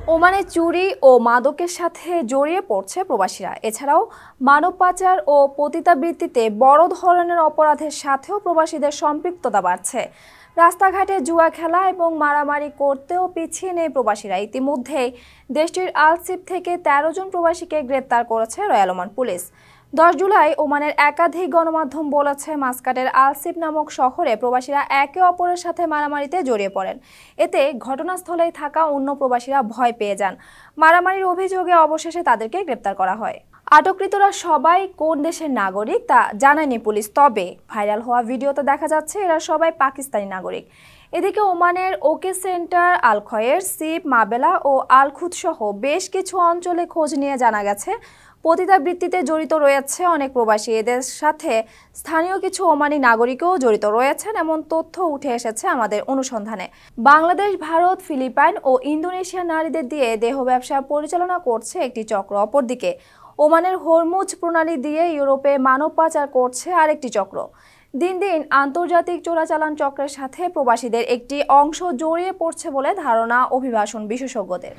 ওমানে চুরি ও মাদকের সাথে জড়িয়ে পড়ছে প্রবাসীরা। এছাড়াও মানব পাচার ও পতিতাবৃত্তিতে বড় ধরনের অপরাধের সাথেও প্রবাসীদের সম্পৃক্ততা বাড়ছে। রাস্তাঘাটে জুয়া খেলা এবং মারামারি করতেও পিছিয়ে নেই প্রবাসীরা। ইতিমধ্যেই দেশটির আলসিপ থেকে ১৩ জন প্রবাসীকে গ্রেপ্তার করেছে রয়্যাল ওমান পুলিশ। 10 জুলাই ওমানের একাধিক গণমাধ্যম বলেছে, মাস্কাটের আলসিপ নামক শহরে প্রবাসীরা একে অপরের সাথে মারামারিতে জড়িয়ে পড়েন। এতে ঘটনাস্থলেই থাকা অন্য প্রবাসীরা ভয় পেয়ে যান। মারামারির অভিযোগে অবশেষে তাদেরকে গ্রেপ্তার করা হয়। আটককৃতরা সবাই কোন দেশের নাগরিক তা জানায়নি পুলিশ, তবে ভাইরাল হওয়া ভিডিওতে দেখা যাচ্ছে এরা সবাই পাকিস্তানি নাগরিক। এদিকে ওমানের ওকে সেন্টার, আল খয়ের, সিপ, মাবেলা ও আল খুদ সহ বেশ কিছু অঞ্চলে খোঁজ নিয়ে জানা গেছে পতিতাবৃত্তিতে জড়িত রয়েছে অনেক প্রবাসী। এদের সাথে স্থানীয় কিছু ওমানি নাগরিকও জড়িত রয়েছেন এমন তথ্য উঠে এসেছে আমাদের অনুসন্ধানে। বাংলাদেশ, ভারত, ফিলিপাইন ও ইন্দোনেশিয়ার নারীদের দিয়ে দেহ ব্যবসা পরিচালনা করছে একটি চক্র। অপরদিকে ওমানের হরমুজ প্রণালী দিয়ে ইউরোপে মানব পাচার করছে আরেকটি চক্র। দিন দিন আন্তর্জাতিক চোরাচালান চক্রের সাথে প্রবাসীদের একটি অংশ জড়িয়ে পড়ছে বলে ধারণা অভিবাসন বিশেষজ্ঞদের।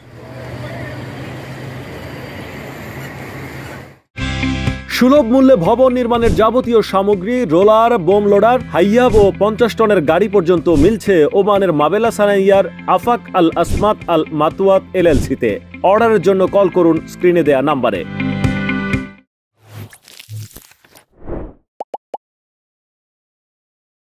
সুলভ মূল্যে ভবন নির্মাণের যাবতীয় সামগ্রী, রোলার, বোম লোডার, হাইয়াব ও 50 টনের গাড়ি পর্যন্ত মিলছে ওমানের মাবেলা সানাইয়ার আফাক আল আসমাত আল মাতুয়াত LLC-তে। অর্ডারের জন্য কল করুন স্ক্রিনে দেয়া নাম্বারে।